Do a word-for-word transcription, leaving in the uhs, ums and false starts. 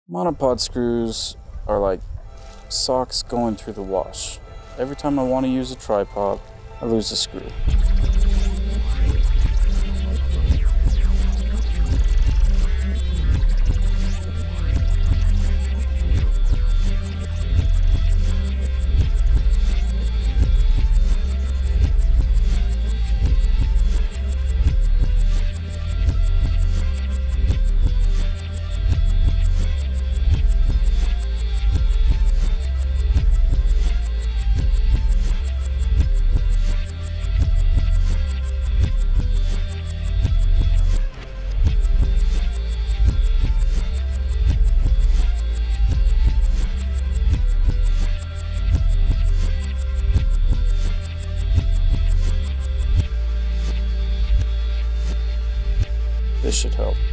Monopod screws are like socks going through the wash. Every time I want to use a tripod, I lose a screw. This should help.